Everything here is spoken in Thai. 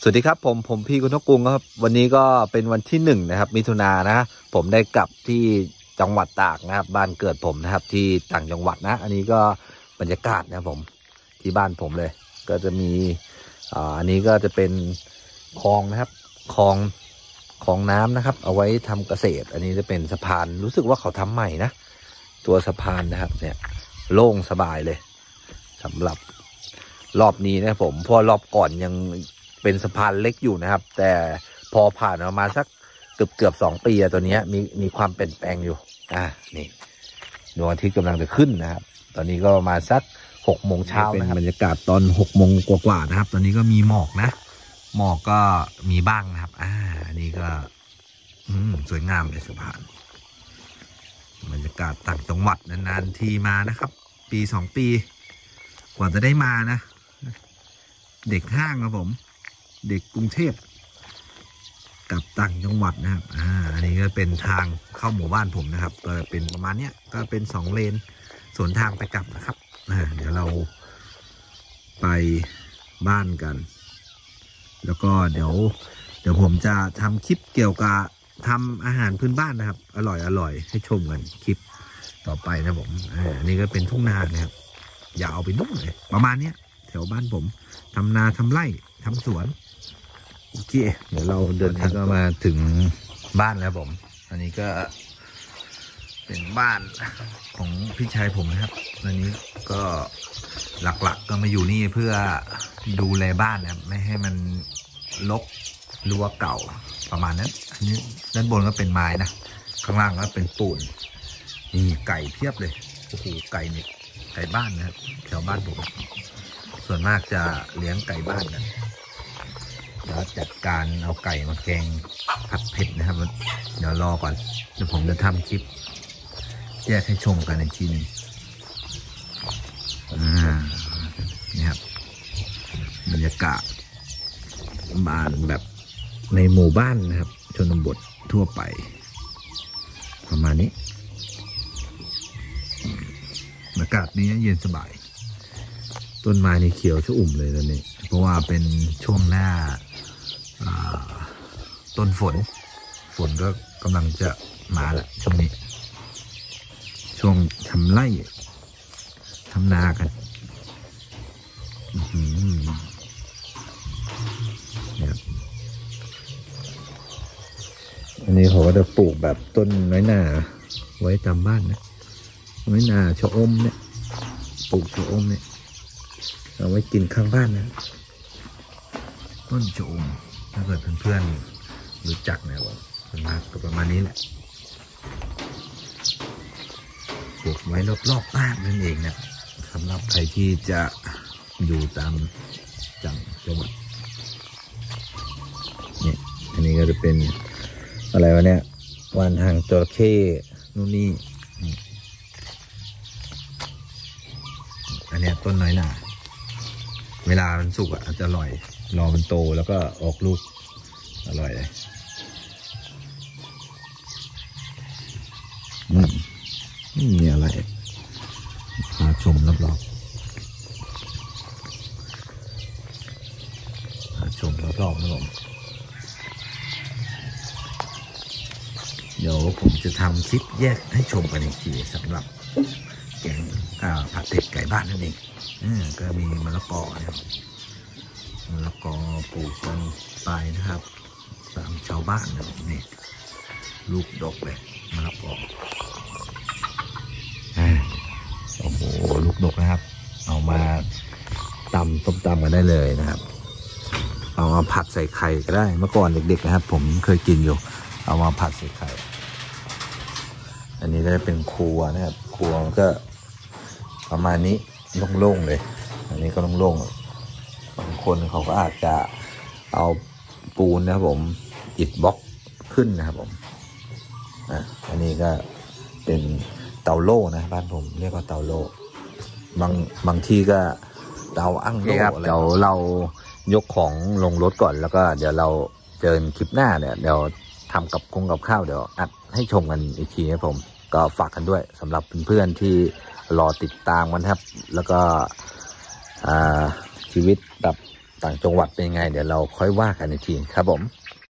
สวัสดีครับผมพี่คุณทกุงครับวันนี้ก็เป็นวันที่1นะครับมิถุนายนนะผมได้กลับที่จังหวัดตากนะครับบ้านเกิดผมนะครับที่ต่างจังหวัดนะอันนี้ก็บรรยากาศนะผมที่บ้านผมเลยก็จะมีอันนี้ก็จะเป็นคลองนะครับคลองน้ำนะครับเอาไว้ทำเกษตรอันนี้จะเป็นสะพานรู้สึกว่าเขาทำใหม่นะตัวสะพานนะครับเนี่ยโล่งสบายเลยสำหรับรอบนี้นะผมเพราะรอบก่อนยังเป็นสะพานเล็กอยู่นะครับแต่พอผ่านมาสักเกือบ2 ปีตัวนี้มีความเปลี่ยนแปลงอยู่นี่ดวงอาทิตย์กำลังจะขึ้นนะครับตอนนี้ก็มาสัก6 โมงเช้านะครับบรรยากาศตอน6 โมงกว่าๆนะครับตอนนี้ก็มีหมอกนะหมอกก็มีบ้างนะครับอันนี้ก็สวยงามเลยสะพานบรรยากาศต่างจังหวัดนานๆทีมานะครับปี2 ปีกว่าจะได้มานะเด็กห้างครับผมเด็กกรุงเทพกับต่างจังหวัดนะครับอันนี้ก็เป็นทางเข้าหมู่บ้านผมนะครับก็เป็นประมาณนี้ก็เป็น2 เลนสวนทางไปกลับนะครับเดี๋ยวเราไปบ้านกันแล้วก็เดี๋ยวผมจะทำคลิปเกี่ยวกับทำอาหารพื้นบ้านนะครับอร่อยให้ชมกันคลิปต่อไปนะผมอันนี้ก็เป็นทุ่งนานะครับอย่าเอาไปนุ่งเลยประมาณนี้แถวบ้านผมทำนาทำไร่ทำสวนโอเคเดี๋ยวเราเดินทางก็มาถึงบ้านแล้วผมอันนี้ก็เป็นบ้านของพี่ชายผมนะครับอันนี้ก็หลักๆก็มาอยู่นี่เพื่อดูแลบ้านนะครับไม่ให้มันรกรั้วเก่าประมาณนั้นอันนี้ด้านบนก็เป็นไม้นะข้างล่างก็เป็นปูนนี่ไก่เพียบเลยโอ้โหไก่เนี่ยไก่บ้านนะครับแถวบ้านผมส่วนมากจะเลี้ยงไก่บ้านกันแล้วจัดการเอาไก่มาแกงผัดเผ็ดนะครับเดี๋ยวรอก่อนเดี๋ยวผมจะทำคลิปแยกให้ชมกันในทีนึงนี่ครับบรรยากาศบ้านแบบในหมู่บ้านนะครับชนบททั่วไปประมาณนี้อากาศนี้เย็นสบายต้นไม้นี่เขียวชอุ่มเลยตอนนี้เพราะว่าเป็นช่วงหน้าต้นฝนก็กำลังจะมาแหละช่วงนี้ช่วงทำไร่ทำนากันเนี่ยอันนี้เขาก็จะปลูกแบบต้นน้อยหนาไว้ตามบ้านนะน้อยหนาชะอมเนี่ยปลูกชะอมเนี่ยเอาไว้กินข้างบ้านนะต้นชะอมถ้าเกิดเพื่อนๆรู้จักเนี่ยบอกส่วนมากก็ประมาณนี้แหละปลูกไว้รอบๆบ้านนั่นเองนะสำหรับใครที่จะอยู่ตามจังหวัดเนี่ยอันนี้ก็จะเป็นอะไรวะเนี่ยวานหางจระเข้นู่นนี่อันนี้ต้นน้อยหนาเวลามันสุกอ่ะจะอร่อยรอมันโตแล้วก็ออกลูกอร่อยเลยนี่อะไรพาชมรอบๆพาชมรอบๆนะผมเดี๋ยวผมจะทำคลิปแยกให้ชมกันอีกทีสำหรับแกงผัดเผ็ดไก่บ้านนั่นเองก็มีมะละกอนะครับมะละกอปลูกกันไปนะครับตามชาวบ้านนะนี่ลูกดกเลยมะละกอโอ้โหลูกดกนะครับเอามาต้มตำกันได้เลยนะครับเอามาผัดใส่ไข่ก็ได้เมื่อก่อนเด็กๆนะครับผมเคยกินอยู่เอามาผัดใส่ไข่อันนี้ก็จะเป็นครัวนะครับครัวก็ประมาณนี้โล่งๆเลยอันนี้ก็โล่งๆบางคนเขาก็อาจจะเอาปูนนะครับผมอิฐบล็อกขึ้นนะครับผมอันนี้ก็เป็นเตาโล่นะบ้านผมเรียกว่าเตาโล่บางที่ก็เตาอั้งโล่ครับเดี๋ยวเรายกของลงรถก่อนแล้วก็เดี๋ยวเราเจอคลิปหน้าเนี่ยเดี๋ยวทำกับข้าวเดี๋ยวอัดให้ชมกันอีกทีนะผมก็ฝากกันด้วยสำหรับเพื่อนๆที่รอติดตามกันครับแล้วก็ชีวิตแบบต่างจังหวัดเป็นยังไงเดี๋ยวเราค่อยว่ากันอีกทีครับผม